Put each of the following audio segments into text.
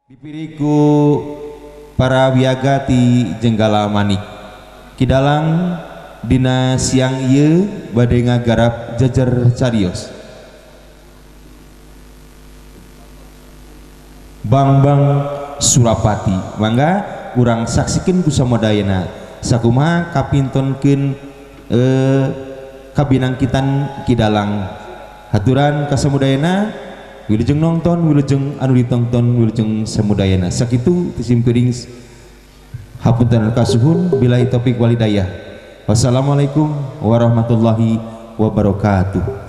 Dipiriku para wiagati jenggala manik kidalang dina siang ieu bade ngagarap jajar carios Bang Surapati mangga urang saksikeun ku samodayana sakumaha kapintonkeun kabinangkitan kidalang haturan kasamudayana wilujeng nonton wilujeng anu ditonton wilujeng samudayana sakitu tisim kuring hapunten kasuhun billahi taufik walhidayah. Wassalamualaikum warahmatullahi wabarakatuh.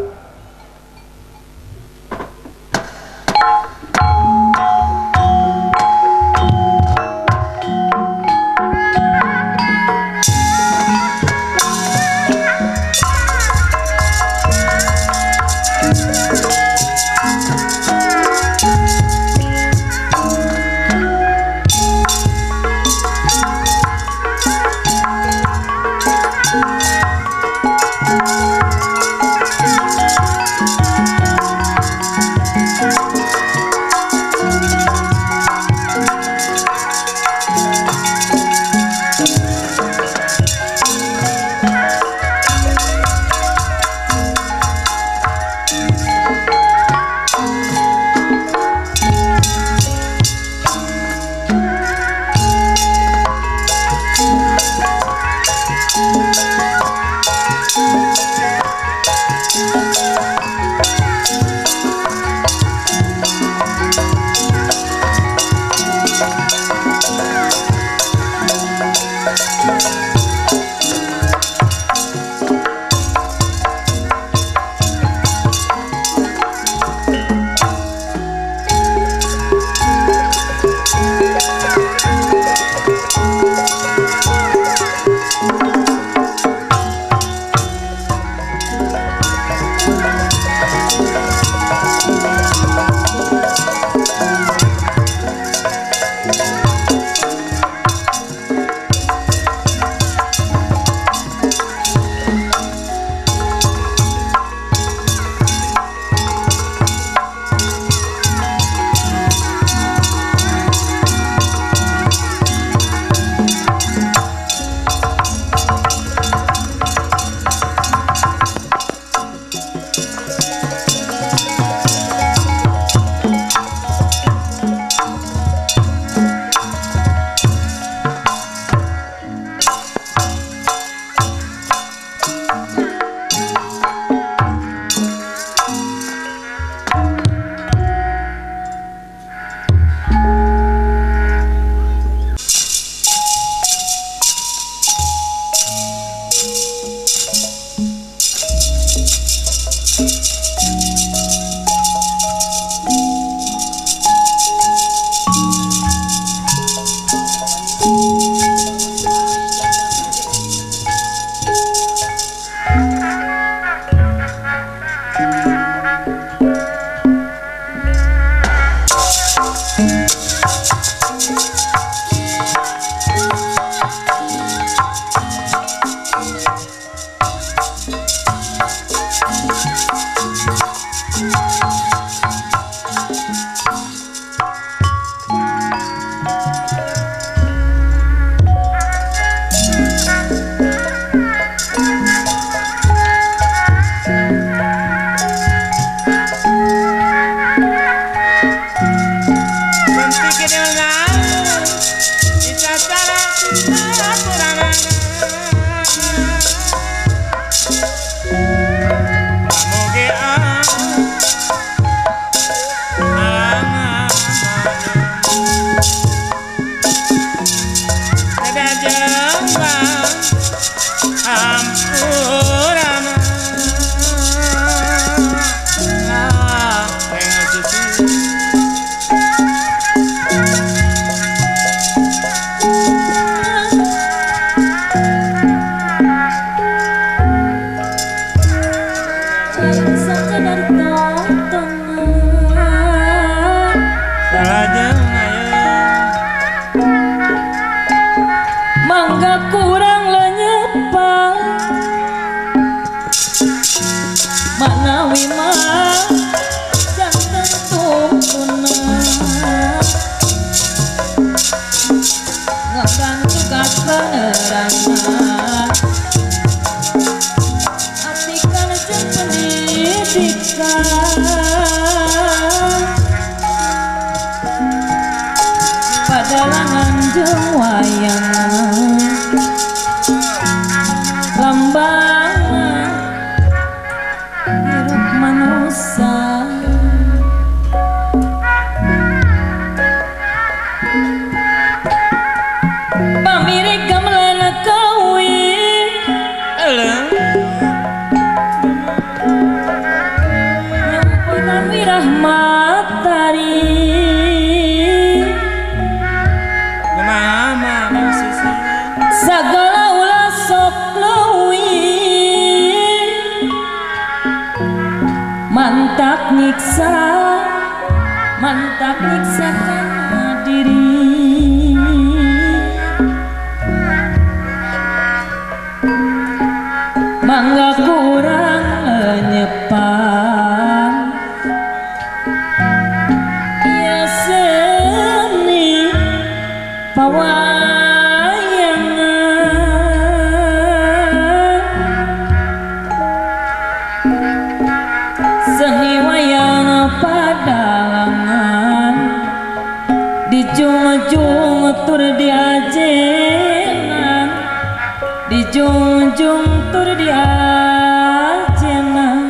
Manawi mah jantan tuh punah akan tugas penerangan artikan jeung pendidikan padalangan jeung wayangan lambangan hirup manusia pamirik gamelan kawin nyampunan wirah matahari segala ulah sok leuwih mantap nyiksa kana diri mangga kurang nyepan ya seni pawayangan seni wayang padalangan dijunjung tur diajenan dijunjung tur diajenan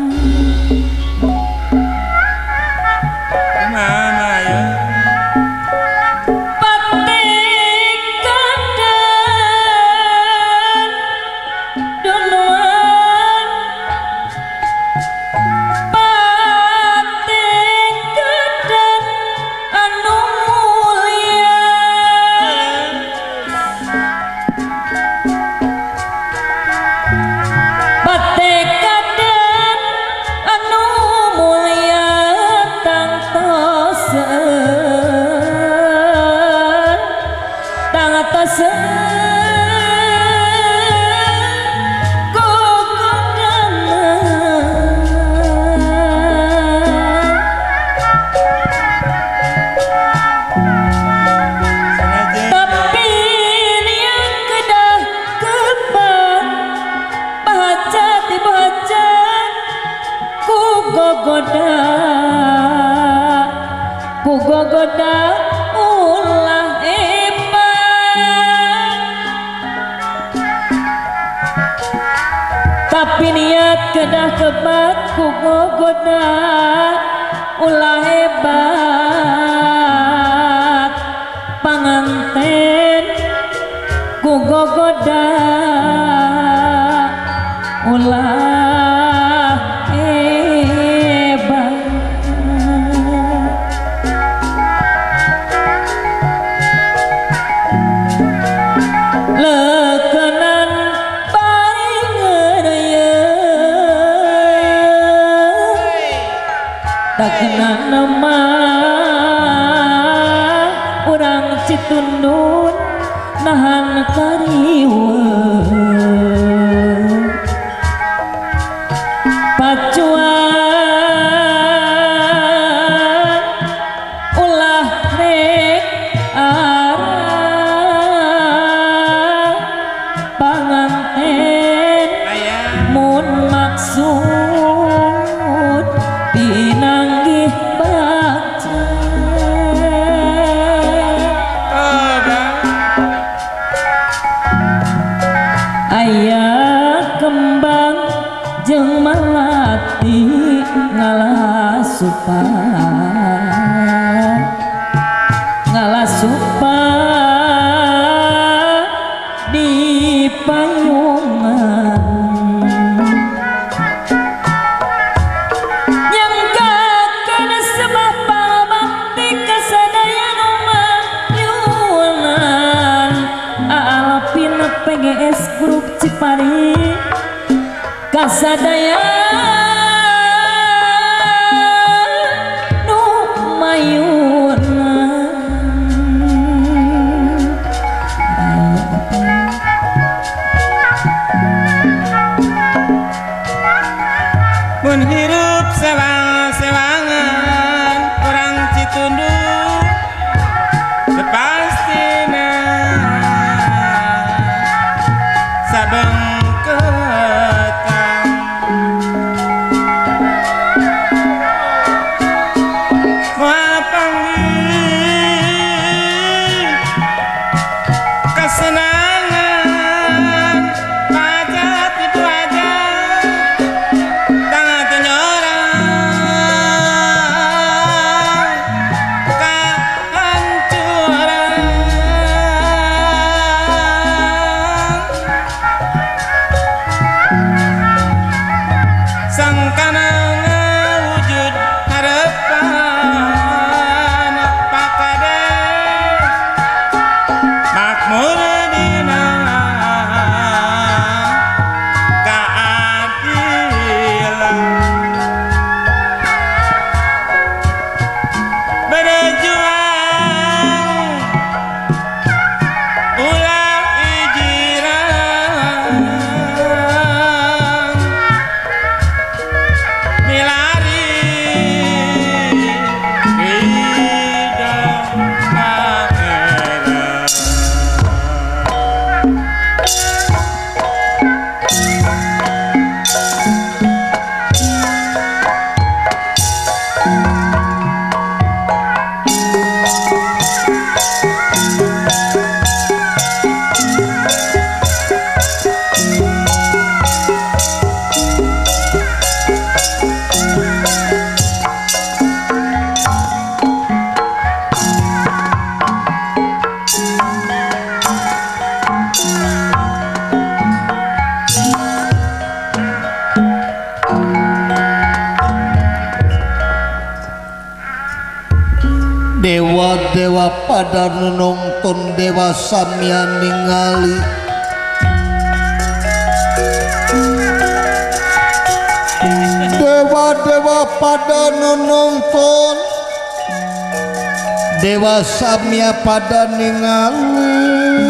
mama ya patik kadan duluan patik kadan anu mulia patik kadan anu mulia tangtosen gogodana tapi yang kedah kebat baca dibaca ku gogoda ulah hebat tapi niat kedah kebat ku gogoda ulah hebat panganten ku gogoda ulah hebat lekenan paringeun tak kena nama urang Citundun nahan kariweuh pacuan ulah rek arah panganten mun maksud pinanggih baca aya kembang jeung melati ngalasupan di payungan nyangkakeun sebab pangabakti kasadaya nu mayunan alpin PGS Grup Cipari kasadaya nu mayunan mun hirup sewang-sewangan orang Citundun sepastina pada nonton dewasa mian ningali dewa-dewa pada nonton dewasa mia pada ningali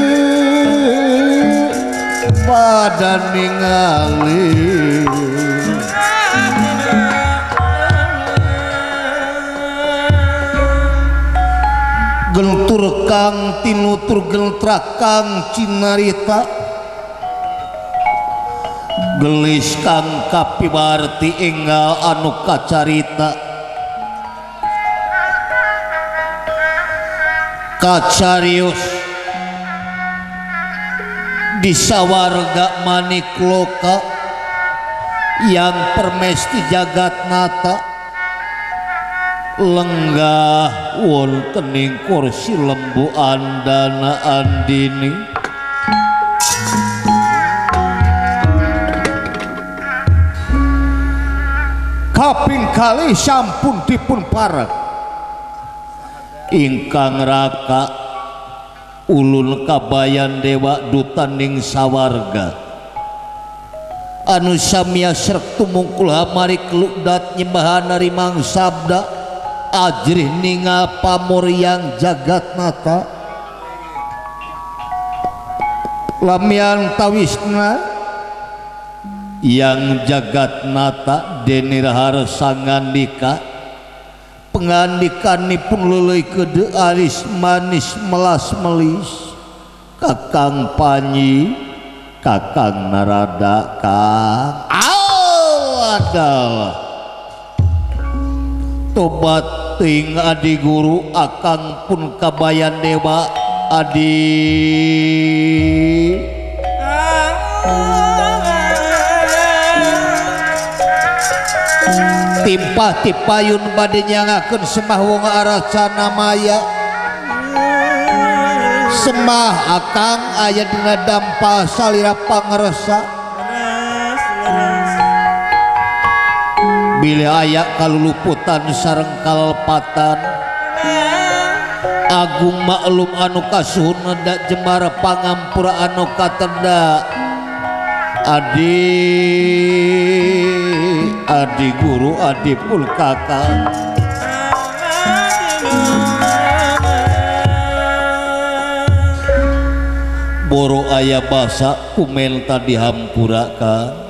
gentur kang tinutur gentra kang cinarita gelis kang kapiwarti enggal anu kacarita kacarius di sawarga manik loka yang permesti jagat nata lenggah wontening kursi lembu andana andini kaping kali sampun dipun parek ingkang raka ulun kabayan dewa dutaning sawarga anu samia srek tumungkul hamari kelukdat nyembahan narimang sabda ajrih ningal pamuryang jagat nata lamian tawisna yang jagat nata denir harsa ngandika pengandikanipun leuleui kede alis manis melas melis kakang panyi kakang narada kang adalah tobat ting adi guru akang pun kabayan dewa adi timpah tipayun bade nyangakeun semah wong aracana maya semah akang aya dina dampal salira pangresa bila aya kaluluputan sareng kalepatan agung maklum anu kasuhun neda jemar pangampura anu katenda adi guru adi pulkaka boro aya basa kumel tadi hampurakan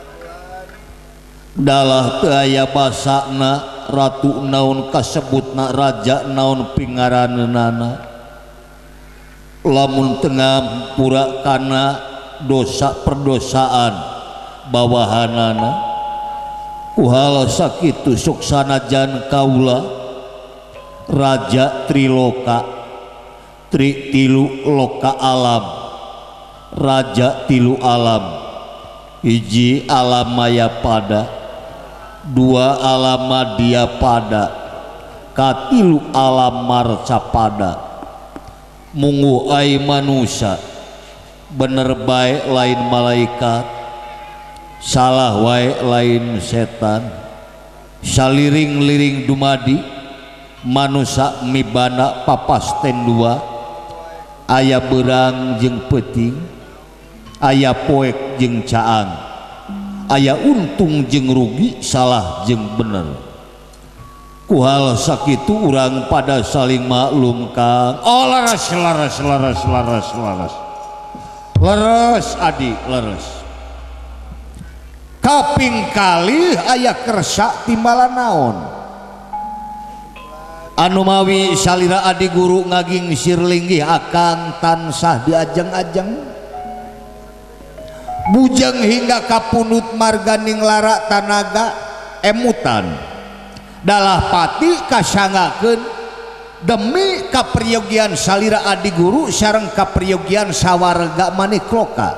dalah teu aya basana ratu naon kasebutna raja naon pingaranana lamun tengah pura kana dosa perdosaan bawahanana kuhal sakitu suksana jan kaula raja triloka tilu loka alam raja tilu alam hiji alam maya pada dua alam madya pada katilu alam marca pada mungu ai manusia bener baik lain malaikat salah wae lain setan saliring-liring dumadi manusia mibana papasten dua aya berang jeung peuting aya poek jeung caang aya untung jeung rugi salah jeung bener kuhal sakitu urang pada saling maklum kang oh laras adi laras kaping kali aya kersa timbalan naon anu mawi salira adi guru ngaging sirlinggih akang tansah diajeng-ajeng bujang hingga kapunut marganing lara tanaga emutan dalah pati kasangakeun demi kapriyogian salira adi guru sareng kapriyogian sawarga manikloka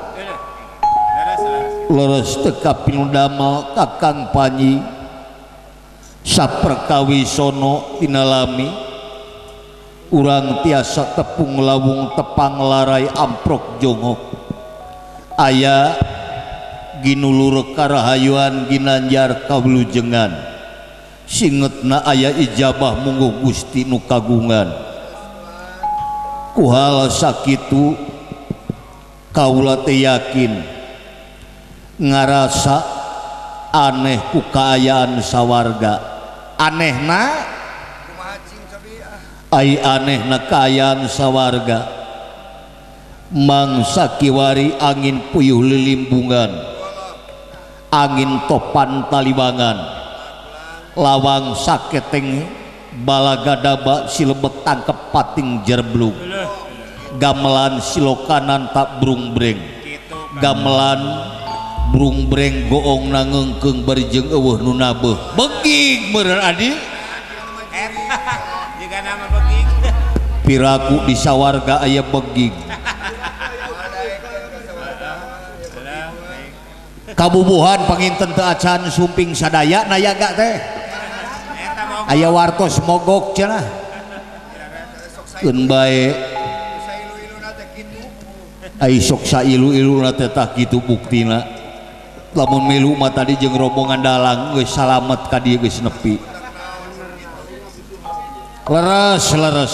leres teka pinudama kakang panyi saperkawi sono tinalami urang tiasa tepung lawung tepang larai amprok jongok aya ginulur karahayuan ginanjar kawlujengan singetna aya ijabah mungguh Gusti nu kagungan kuhal sakitu kaula teh yakin ngarasa aneh ku kaayaan sawarga. Anehna ai anehna kaayaan sawarga mangsa kiwari angin puyuh lilimbungan, angin topan talibangan, lawang saketeng balagadaba silebek tangkep pating jerblung, gamelan silokanan tak brungbreng, gamelan brungbreng goong nangengkeung barjeng eueuh nu nabeuh begig meureun adi juga nama begig piraku di sawarga aya begig. Kabubuhan panginten teu acan sumping sadaya nayaga teh aya wartos mogok cenah keun bae ai sok sailu-iluna teh tah kitu buktina. Lamun milu mah tadi jeung rombongan dalang geus salamet ka dieu geus nepi. Leres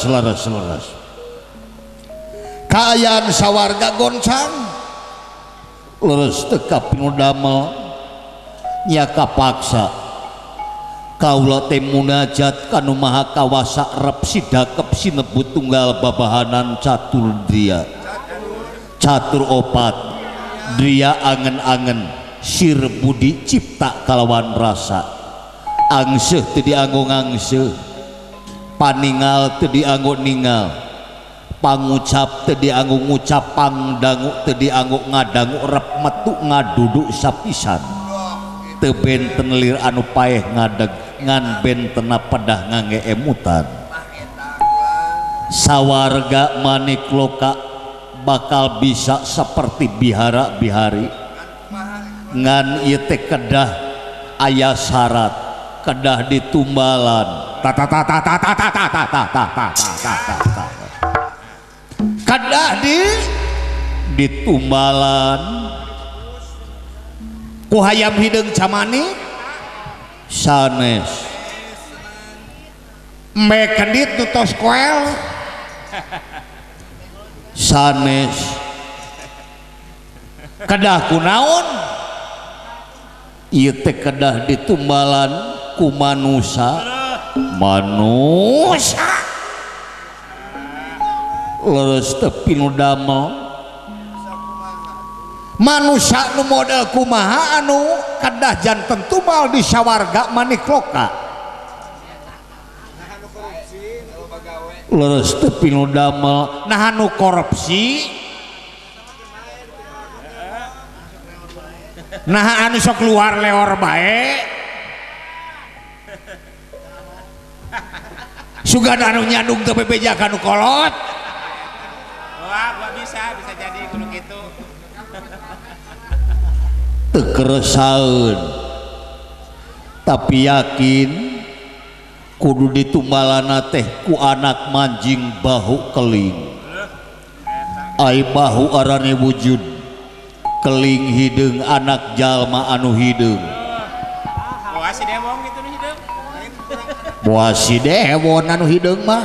kaayaan sawarga goncang leres teu kapinu damel nya kapaksa kaula teh munajat kanu maha kawasa rep sidakep sinebut tunggal babahanan catur dria catur opat dria angen-angen sir budi cipta kalawan rasa angseuh teu dianggo ngangseuh paningal teu dianggo ningal pangucap teu dianggo ngucap pangdangu teu dianggo ngadangu rep metu ngadudu sapisan teu benten lir anu paeh ngadeg ngan bentena pedah ngangge emutan. Sawarga manik loka bakal bisa seperti bihara-bihari ngan ieu teh kedah aya syarat kedah ditumbalan kedah ditumbalan ku hayam hideung camani sanes me kendit nu tos koel sanes kedah kunaon ieu teh kedah ditumbalan ku manusia leres teu pinu damel manusia nu model kumaha anu kedah janten tumbal di sawarga manik loka leres teu pinu damel nah anu korupsi nah anu sok keluar leor bae sugan anu nyandung teu bebeja anu kolot wah gua bisa jadi kudu kitu teu keresaeun tapi yakin kudu ditumbalana teh ku anak manjing bahu keling ai bahu arane wujud keling hideung anak jalma anu hideung wah si dewong gitu nu hideung boa si dewon anu hideung mah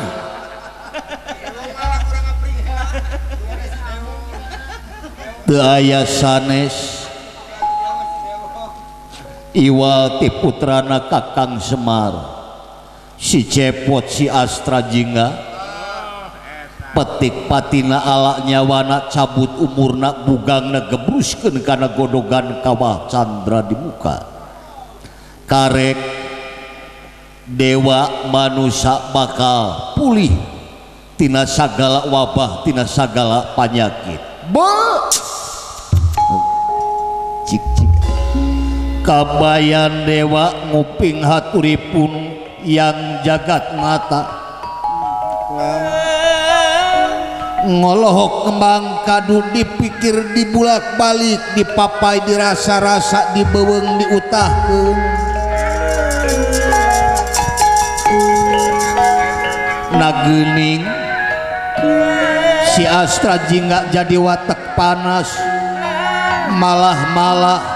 teu aya sanes iwal ti putrana Kakang Semar si Cepot si Astra Jingga petik patina ala nyawana cabut umurna bugangna gebruskeun kana godogan kawah candra di muka karek dewa manusia bakal pulih tina sagala wabah tina sagala panyakit cik kabayan dewa nguping haturipun yang jagat mata ngolohok kembang kadu dipikir dibulak balik dipapai dirasa-rasa dibeweng diutahkeun nageuning si Astra Jingga jadi watek panas malah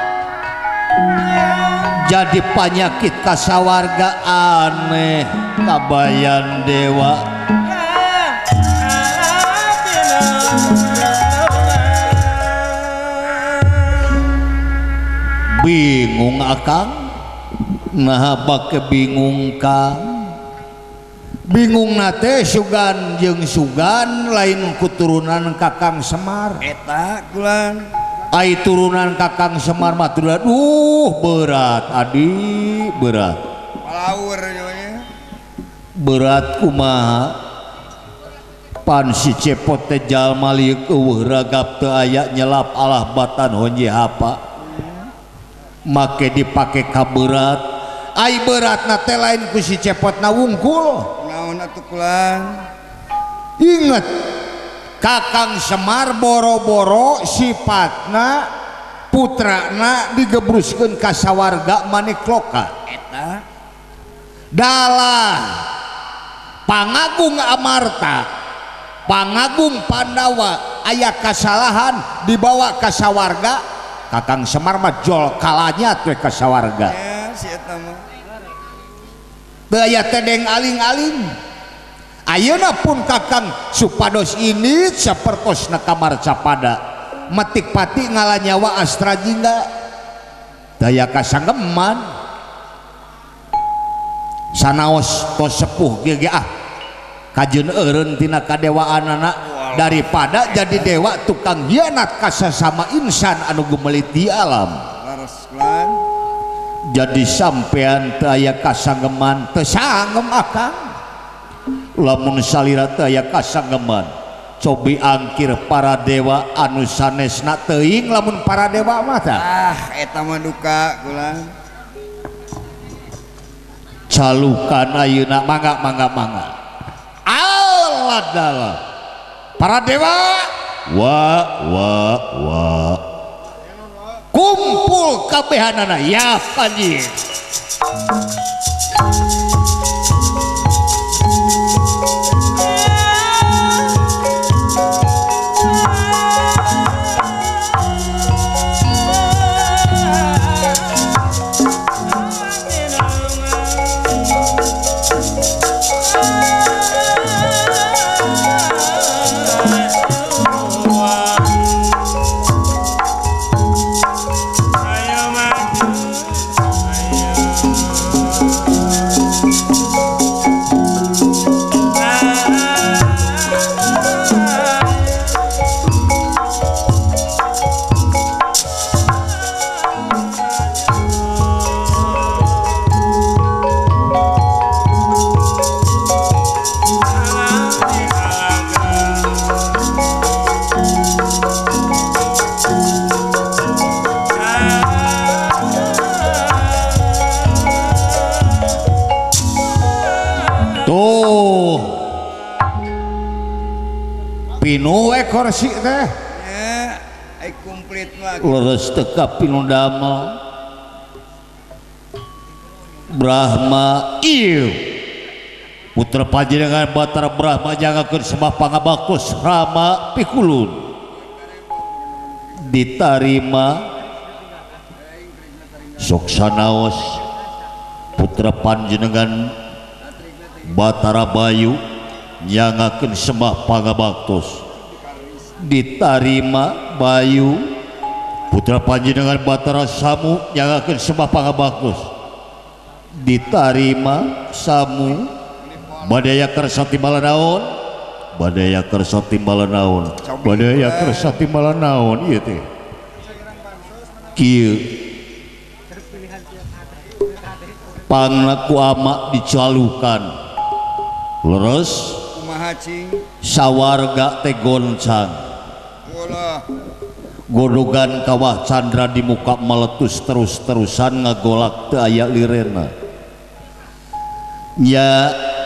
jadi penyakit kasawarga aneh kabayan dewa bingung akang nah bake bingung kang bingung nate sugan jeung sugan lain kuturunan Kakang Semar Eta kulan ai turunan Kakang Semar mah berat adi berat palawur namanya berat kumaha pan si cepot teh jalma lieu eueuh ragap teu aya nyelap alah batan honje hapa make dipake ka berat ai beratna teh lain ku si cepotna wungkul naon atuh kulan inget Kakang Semar boro-boro sifatna putrana digebruskeun ka sawarga Manikloka eta dalah pangagung Amarta pangagung Pandawa aya kasalahan dibawa ka sawarga Kakang Semar mah jol kalanya teh ka sawarga ya si eta mah teu aya tedeng aling-aling ayeuna pun Kakang supados ini sapertosna kamar capada metik pati ngalanyawa astra jingga daya kasanggeman sanaos tos sepuh ge kajeun eureun tina kadewaanana daripada jadi dewa tukang hianat ka sasama insan anu gumelit di alam laras kulan jadi sampean teu aya kasanggeman teu sanggem akang lamun salira teu aya kasanggeman cobi angkir para dewa anu sanesna teuing lamun para dewa mah tah eta mah duka kulan calukan ayeuna mangga aladala para dewa wa kumpul kabehanana ya panji pinu ekor si teh ya ai komplit mah leres teka pinu damel Brahma ieu putra panjenengan Batara Brahma jangakeun sembah pangabaktos Rama pikulun ditarima sok sanaos putra panjenengan Batara Bayu nyangakeun sembah pangabaktos ditarima Bayu putra panjenengan Batara Samu nyangakeun sembah pangabaktos ditarima Samu badaya kersa timbalan naon badaya kersa timbalan naon badaya kersa timbalan naon ieu teh kieu pangna ku ama dicalukan leres kumaha cing sawarga teh goncang ulah godogan kawah Candra di muka meletus terus-terusan ngagolak teu aya lirena nya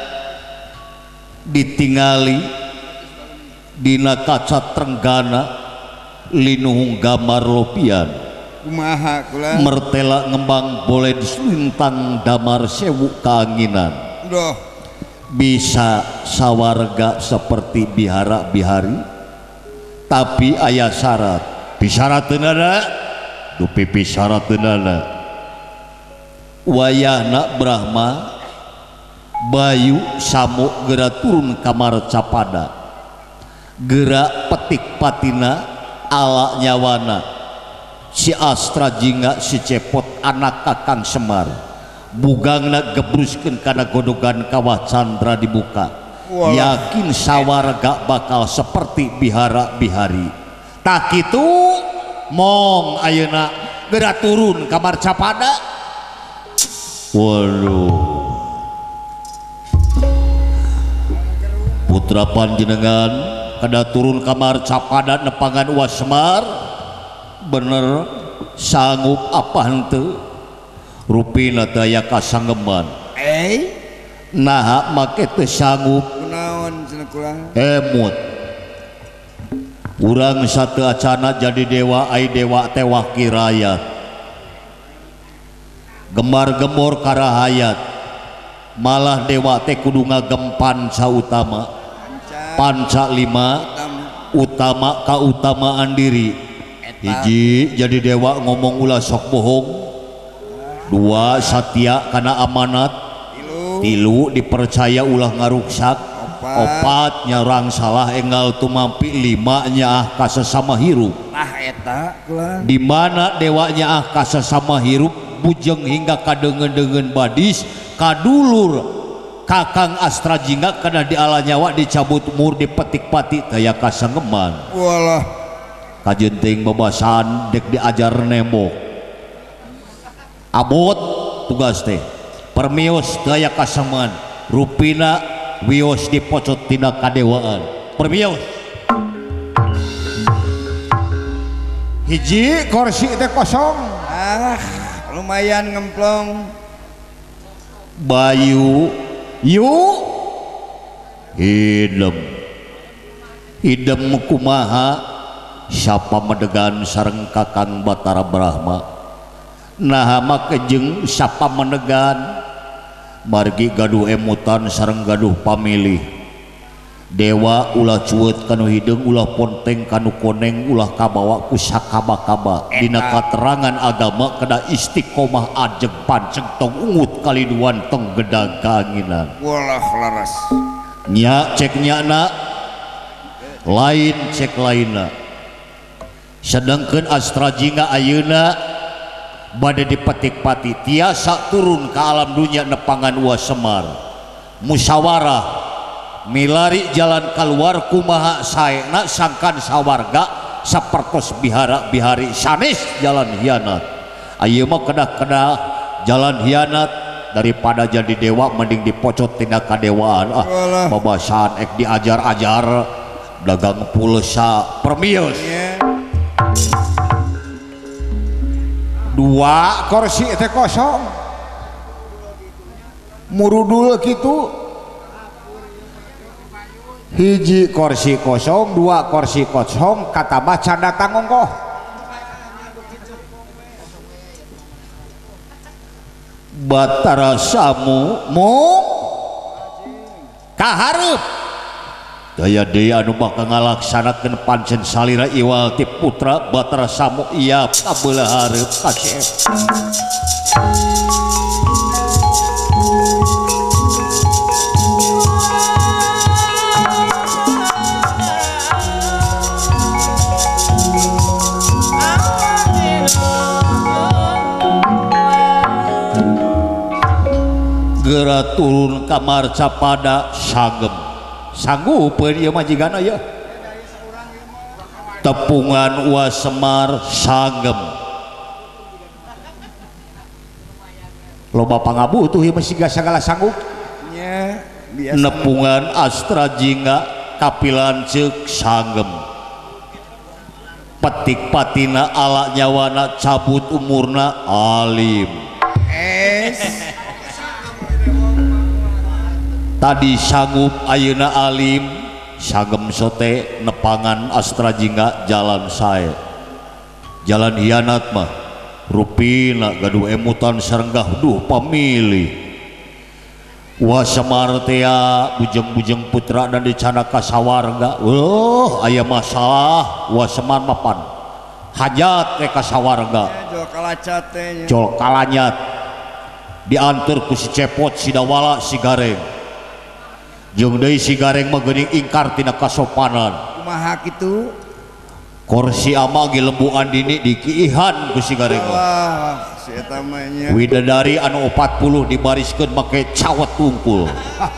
ditingali dina kaca trenggana linuhung gambar lopian kumaha kulan mertela ngembang boleh diselintang damar sewu kaanginan doh bisa sawarga seperti bihara-bihari tapi aya syarat bisyaratna dupi bisyaratna wayahna Brahma Bayu Samu gerak turun kamar capada gerak petik patina ala nyawana si Astra jingga si Cepot anak Kakang Semar bugangna gebruskeun kana godogan kawah Candra dibuka. Yakin sawarga bakal seperti bihara-bihari. Tak kitu mong ayeuna geura turun ka Marcapada. Waduh, putra panjenengan kada turun ka Marcapada nepangan Uas Semar bener sanggup apa henteu rupina daya kasanggeman nah make teu sanggup kunaon cenah kula emut urang sateu acana jadi dewa ai dewa teh waki rakyat gemar-gemor karahayat malah dewa teh kudu ngagem panca utama panca lima utama kautamaan diri hiji jadi dewa ngomong ulah sok bohong, dua satya kana amanat, tilu dipercaya ulah ngaruksak, opat nyarang salah enggal tumampi, lima nyaah ka sesama hirup. Nah eta di mana dewanya ka sesama hirup bujeng hingga kadengen-dengen badis kadulur Kakang Astra jingga kana diala nyawa dicabut umur dipetik pati daya kasanggeman. walah Kajenting bebasan dek diajar nembok abot tugas teh permios daya kasaman rupina wios dipocot tina kadewaan permios hiji kursi teh kosong lumayan ngemplong bayu yuk hidem kumaha siapa medegan sareng Kakang Batara Brahma nah make jeung siapa menegan margi gaduh emutan sareng gaduh pamilih dewa ulah cuet kanu hideung ulah ponteng kanu koneng ulah kabawa ku sakaba-kaba dina katerangan agama kada istiqomah ajeg panceng tong ungut kaliduan tong gedag kaanginan walah laras nya cek nyana lain cek lainna sedangkan Astra jingga ayeuna bade dipetik pati tiasa turun ke alam dunia nepangan Uas Semar musyawarah milari jalan keluar kumaha saena sangkan sawarga sapertos bihara-bihari sanes jalan hianat ayeuna mah kedah-kedah jalan hianat daripada jadi dewa mending dipocot tina kadewaan babasan ek diajar-ajar dagang pulsa permios dua kursi teh kosong murudul gitu hiji kursi kosong dua kursi kosong kata baca datang ongkoh Batara Samu mung kaharep daya deui anu bakal ngalaksanakeun pancen salira iwal ti putra Batara Samu iya kabeula hareup kasih geura turun ka Marcapada sagem sanggupeun ieu majigana ya tepungan Uas Semar sagem loba pangabutuh ieu masih segala sanggup nya nepungan Astra jingga kapilan ceuk sagem petik patina ala nyawana cabut umurna alim tadi sanggup ayeuna alim sagem sote nepangan Astra jingga jalan sae jalan hianat mah rupina gaduh emutan sareng gaduh pamilih Uas Semar teh bujeng-bujeng putra dan dicanaka sawarga aya masalah Uas Semar mapan hajat teh ka sawarga jol kalacat teh jol kalanyat diantur ku si Cepot si Dawala si Gareng jeung deui si Gareng mah geuning ingkar tina kasopanan kumaha kitu Korsi ama ge lembuan dini dikiihan ku si Gareng. Wah, si eta mah nya. Widadari anu 40 dibariskeun make cawet tungkul.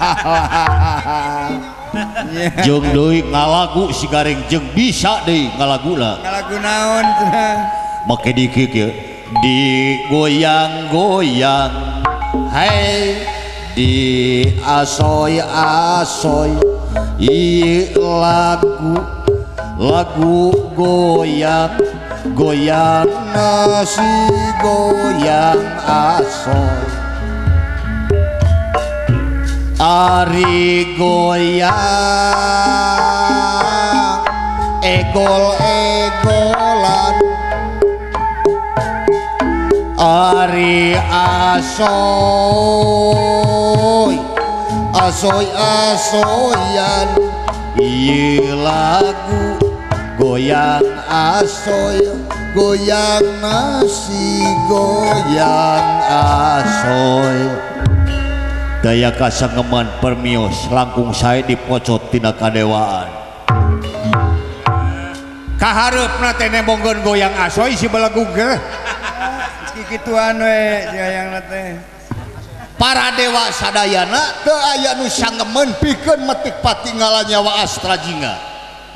Jeung deui ngalagu si Gareng jeung bisa deui ngalaguna. Ngalagu naon cenah? Make dikik ya. Digoyang-goyang. Hai di asoy-asoy. Lagu goyang nasi goyang asoy ari goyang egol-egolan ari asoy-asoyan ieu lagu goyang asoy goyang nasi goyang asoy daya kasangeman permios langkung sae dipocot tina kadewaan kahareupna teh nembongkeun goyang asoy si balagu ge kikituan we hayangna teh para dewa sadayana teu aya nu sangemen pikeun metik patinggalan nyawa Astrajinga.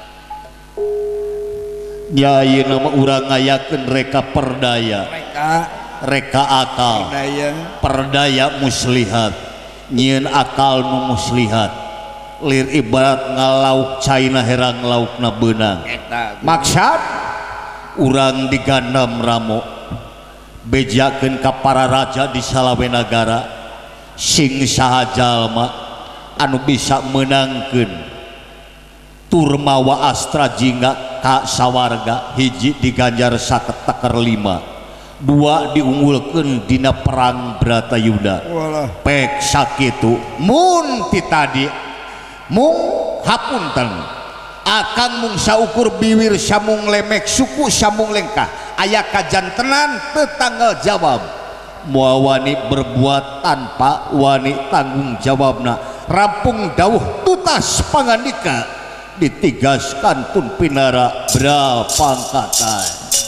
Ya ieu nama urang ngayakeun reka perdaya. Reka akal. Perdaya muslihat. Nyieun akal nu muslihat. Lir ibarat ngalauk caina herang laukna beunang. Maksud urang digandam ramo. Bejakeun ka para raja di salawe nagara. Sing saha jalma anu bisa meunangkeun turmawa Astrajinga ka sawarga hiji diganjar 1 teker 5 2 diunggulkeun dina perang Bratayuda pek sakitu mun ti tadi mung hapunten akang mung saukur biwir samung lemek suku samung lengkah aya kajantenan teu tanggal jawab moal wani berbuat tanpa wani tanggung jawabna rampung dawuh tutas pangandika ditigaskan pun pinara berapangkatan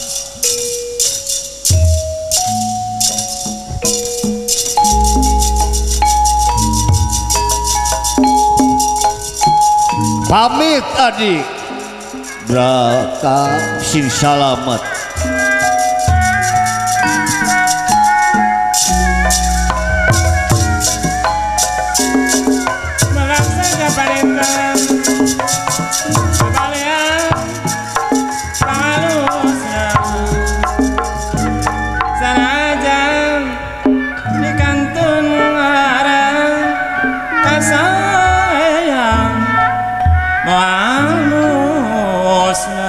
pamit adik braka sing salamet Melaksanakan perintah sekalian panghalusna sanajan dikantun ngarang kasayang malusna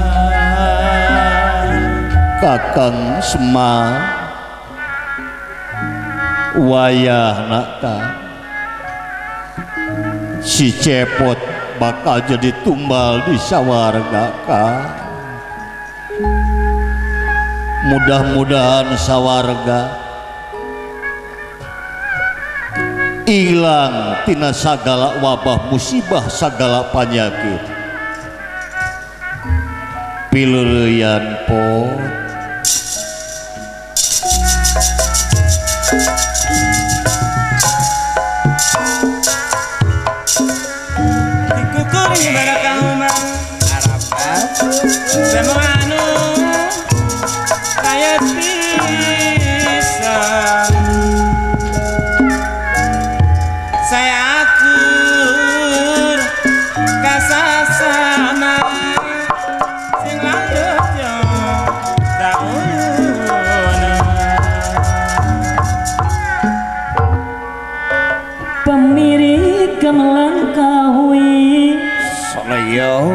Kakang Semar wayahna ka si cepot bakal jadi tumbal di sawarga ka mudah-mudahan sawarga hilang tina sagala wabah musibah sagala penyakit pileureyan pot dikukuring barakahuma semua anu kaya pisan saya akur kasasana sing layaknya dauna Pemiri gemelan kawi Saleo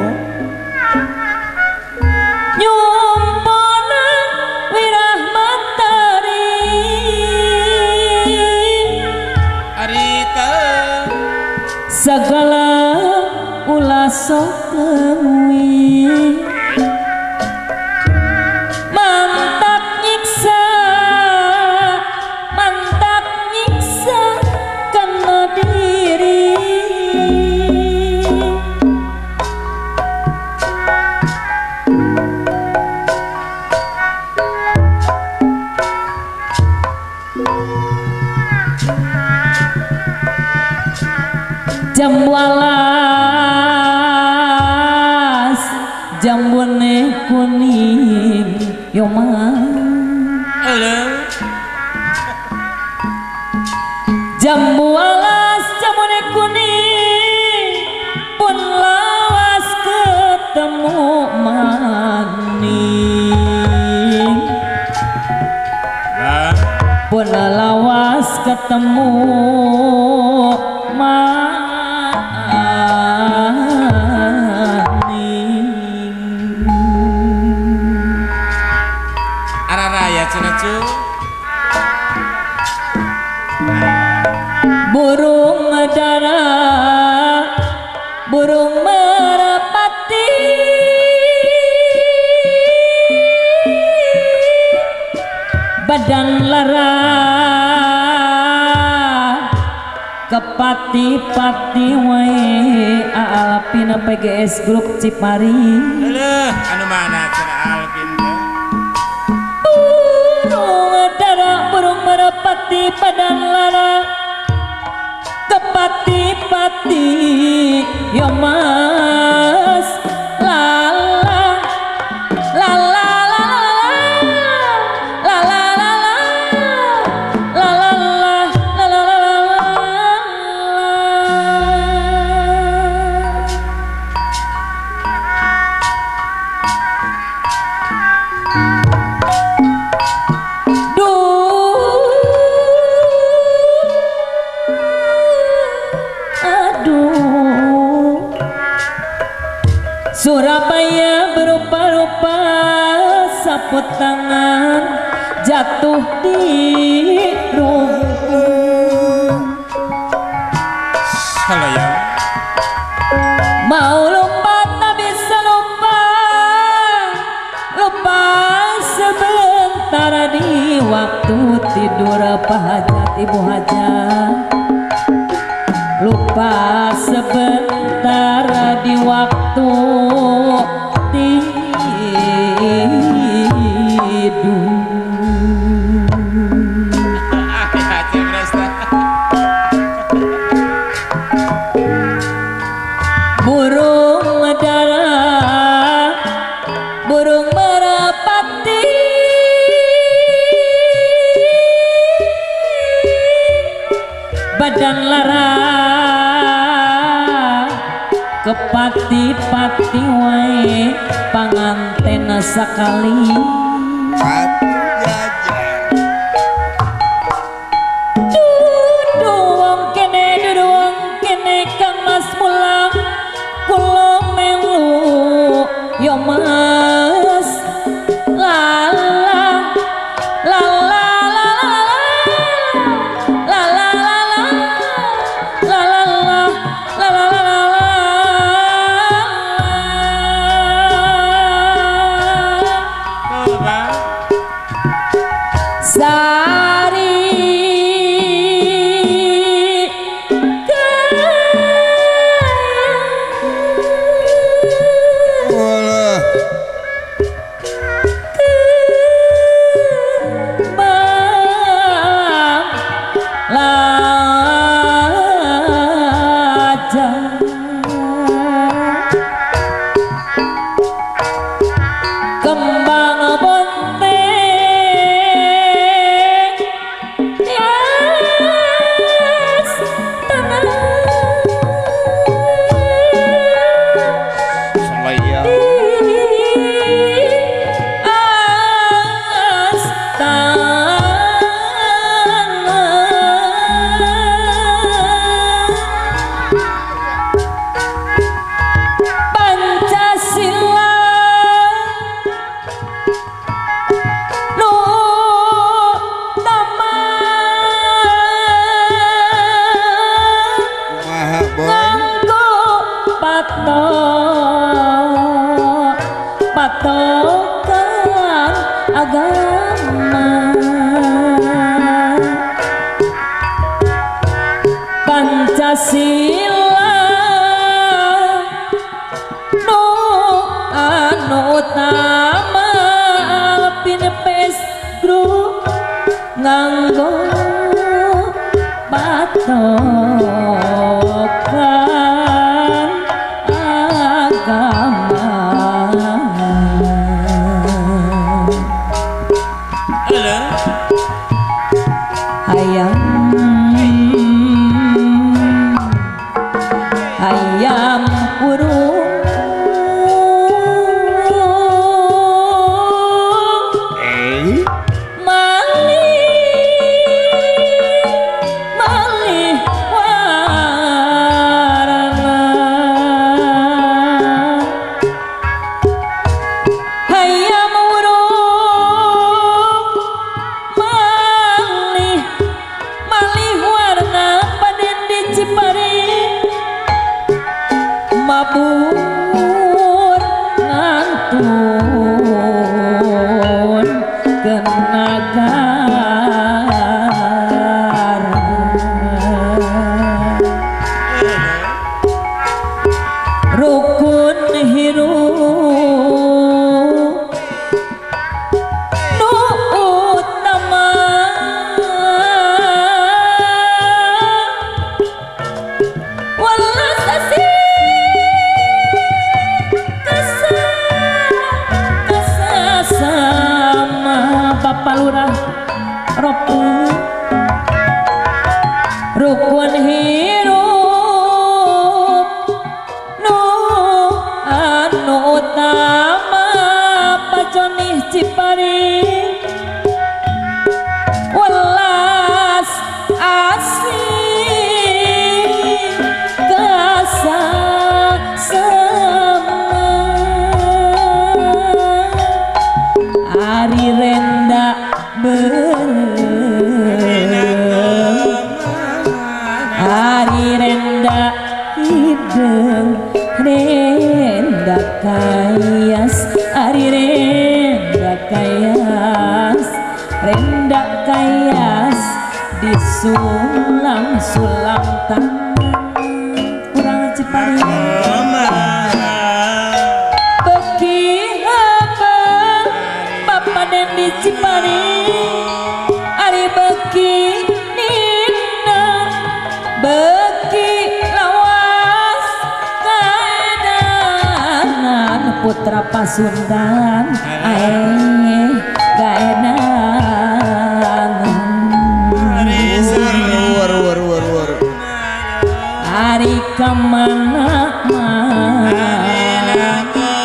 nyumpana wirahmatari arita segala ulah sok kemuwi mantak nyiksa kena diri jambu alas jambune kuning yo jambu alas jambune kuning pun lawas ketemu maning pun lawas ketemu maning Araraya cenah cu. burung dara burung merpati badan lara kepati-pati wae Alpin PGS Grup Cipari Anu mana cenah Alvin teh? burung dara burung merpati badan lara kepati-pati yo mas lala lala lala lala Surabaya berupa-rupa sapu tangan jatuh di rumput Salayang. mau lupa tak bisa lupa lupa sebentar di waktu tidur Pak Hajat Ibu Hajat lupa sebentar di waktu Hati-hati Brasta. burung dara burung merpati badan lara kepati-pati wae panganten sakali Patu jajar. dudu wong kene Kang Mas mulang kula melu yo mas lala lala lala lala lala Sari Olah. kembang bonteng yes tanah Salayang. Pancasila nu Kumaha boy? nganggo patokan agama Pancasila nu anu utama Alpin PGS Grup nganggo patokan ayam ayam urung malih warna hayam urung malih warna paden di Cipari mabur ngantun kenagar rukun hirup nu utama walas asih sama Bapak Lurah Ropu rukun hirup nu anu utama Paconih Cipari welas asih Ari renda Ari renda hidung renda kayas Ari renda kayas disulam sulam tangan kurang Cipari Paden di Cipari ari beki nina beki lawas kaedangan putra Pasundan kaedangan ari kemana-mana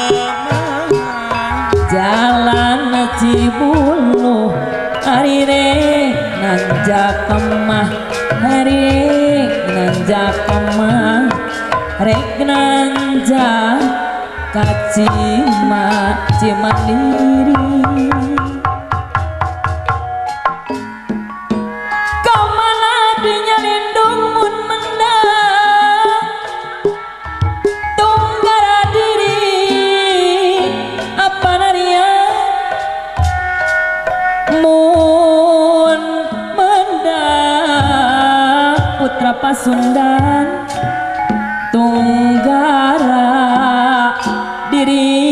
jalan Cibuluh hari nanja kemah hari nanja kemah rek nanja kacima Cimandiri kau mana dinya lindung mun mendang tunggara diri apa naria mun mendak putra Pasundan tunggara diri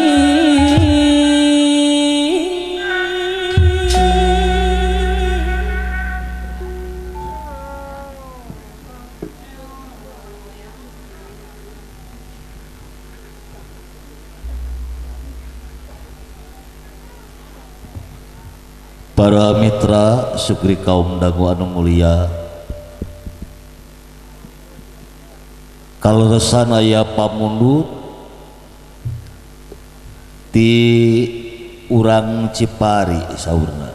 para mitra sugri kaum dangu anu mulia kaleresan aya pamundut ti urang Cipari saurna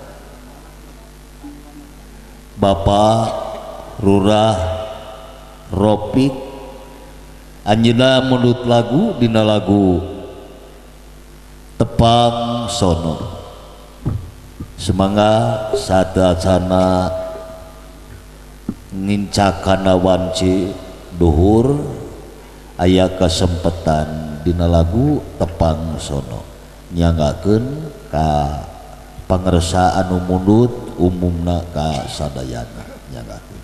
Bapak Lurah Ropik anjeunna mundut lagu dina lagu Tepang Sono semangga sadacana ngincakana wanci duhur aya kesempatan dina lagu Tepang Sono nyanggakeun ka pangresa anu mundut umumna ka sadayana nyanggakeun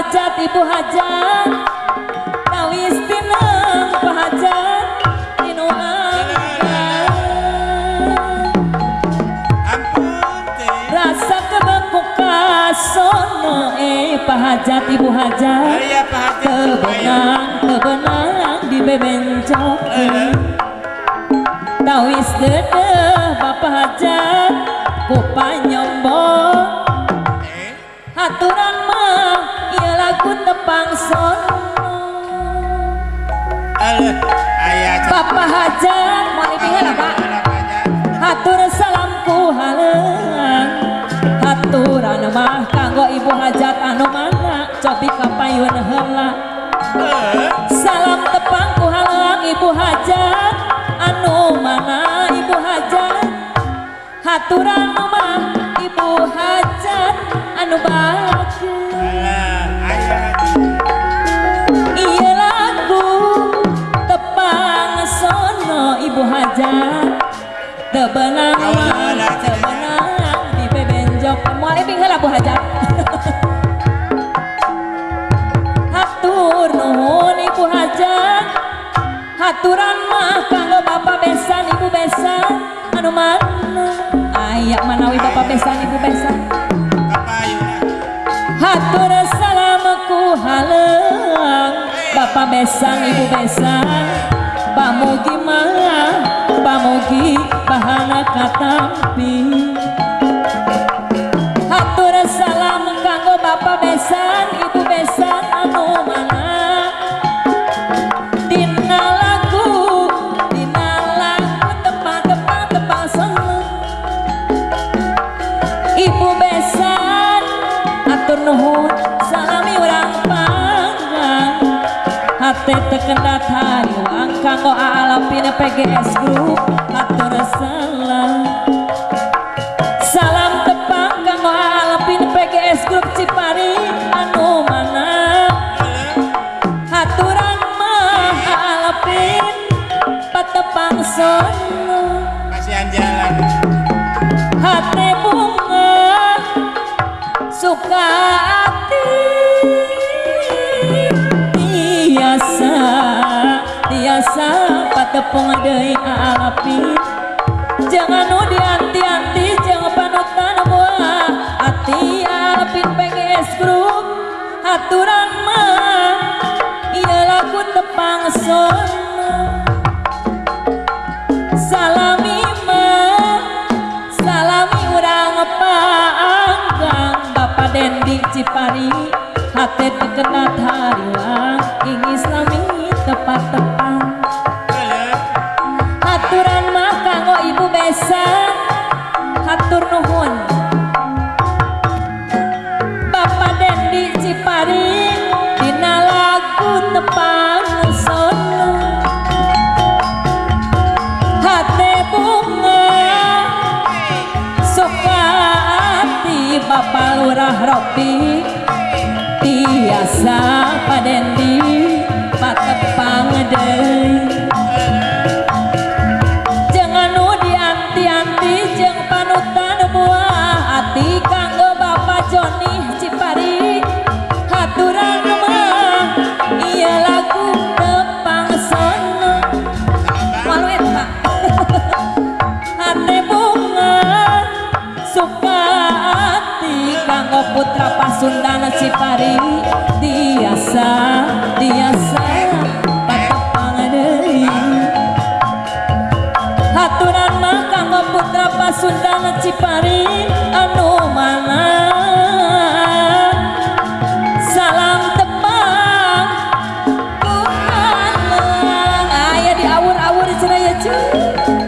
hajat ibu hajat tawis tinang pahajat tinu Ampun teh. rasa kebeku kasono pahajat ibu hajat Aya pahati tebenang di bebencok tawis dedeh bapak hajat ku panyombong haturan mah ieu lagu tepang sono aya bapak hajat mau dipingan apa hatur salamku haleung haturan mah kanggo ibu hajat anu mana cobi kapayun heula salam tepangku haleung ibu hajat anu mana ibu hajat haturan mah ibu hajat anu bahagia iya lagu tepang sono ibu hajat tebenang di bebenjok moal iping heula bu hajat hatur nuhun ibu hajat haturan mah kanggo bapak besan ibu besan anu mana aya manawi bapak besan ibu besan hatur salamku haleung bapak besan ibu besan pamugi mah pamugi bahana katampi hatur salam kanggo bapak besan ibu besan anu mana dina lagu tepang sono ibu besan atur nuhun salami urang panggang hate tekendat hariwang kanggo alapina PGS Group atur salam tepang kanggo alapina PGS Group Cipari anu mana haturan mah alapin patepang sono kasihan jalan hati bunga suka hati tiasa patepung deui alapin jangan nu dianti-anti jangan panutan buah hati alapin PGS Group haturan mah ieu lagu tepang sono salami mah salami urang panggang bapak Dendi Cipari hate tekenat hariwang ing islami tepat-tepat haturan mah kanggo ibu besan hatur nuhun bapak Dendi Cipari dina lagu tepang sono hate bunga suka hati bapak lurah Ropi tiasa padendi patepang deui jangan nu dianti-anti jeung panutan buah hati kanggo bapak Joni Cipari haturan mah ieu lagu tepang sono malu eta hate bunga suka hati kanggo putra Pasundan Cipari tiasa patepang deui haturan mah kanggo putra Pasundan Cipari anu mana salam tepang ku haleung aya di awur-awur cenah ya cuy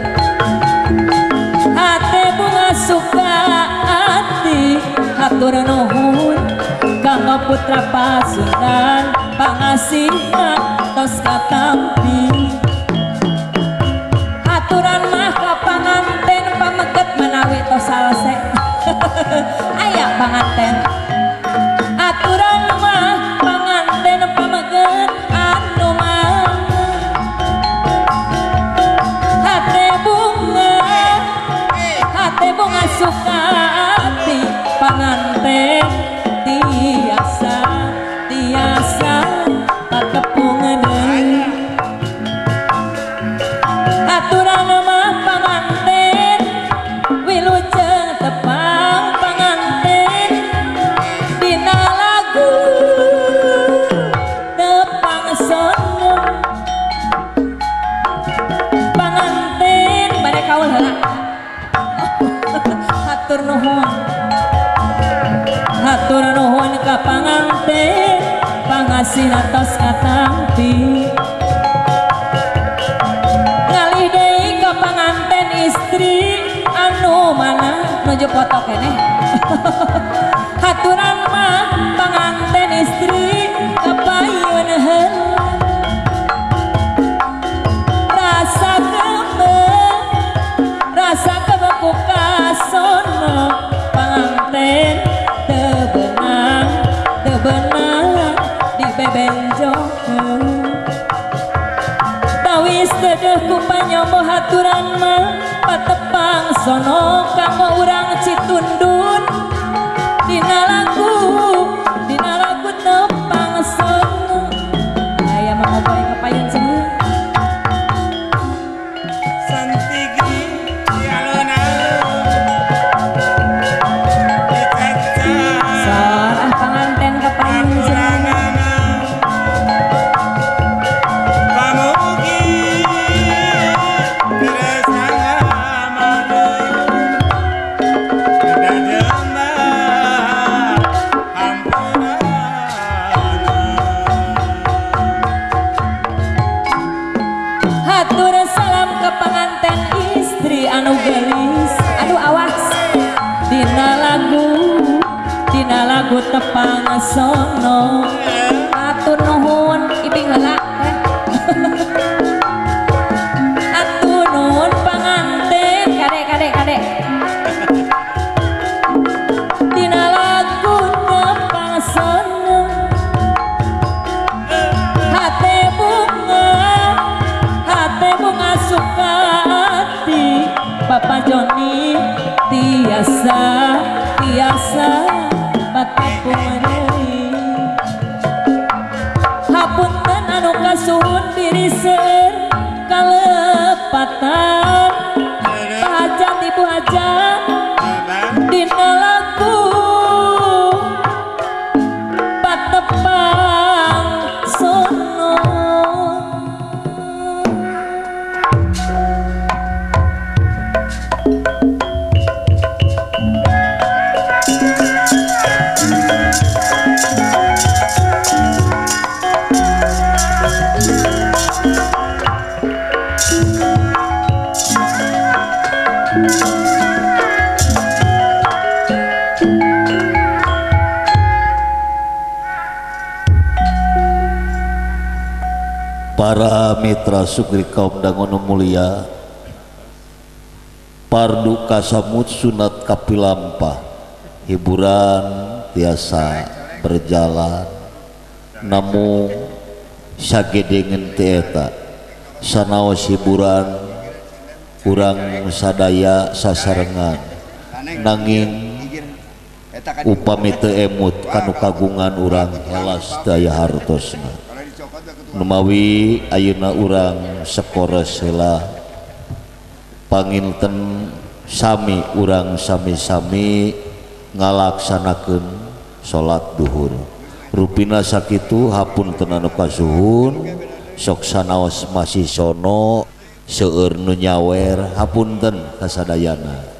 hate bunga suka hati hatur nuhun kanggo putra Pasundan pangasihan tos katampi haturan mah ka panganten pameget menawi tos salese aya panganten aturan mah panganten pameget anu mah hate bunga suka hati panganten tiasa pangasih atas katampi ngalih deui ka panganten istri anu mana nuju foto keneh haturan mah panganten istri kapayun heula rasa kebeku kasono panganten teu beunang di bebenjokeun tawis teueuh ku panyomo haturan mah patepang sono kanggo urang Citundun dina lagu tepang sono aya mah ngoboy kapayun semua dina lagu tepang sono atur nuhun iping heula teh atur nuhun panganten kade dina lagu tepang sono hate bunga suka hati Bapak Joni tiasa patepung deui hapunten anu kasuhun diri seueur kalepatan Pak Hajat Ibu Hajat dina lagu patepang sono para mitra sugri kaum dangono mulia pardu kasamut sunat kapilampah hiburan tiasa berjalan namun sagedengen tieta sanaos hiburan urang sadaya sasarengan nanging upami teu emut kanu kagungan urang helas daya hartosna numawi ayeuna urang sekores heula panginten sami urang sami-sami ngalaksanakeun salat duhur rupina sakitu hapunten anu kasuhun sok sanaos masih sono seueur nu nyawer hapunten kasadayana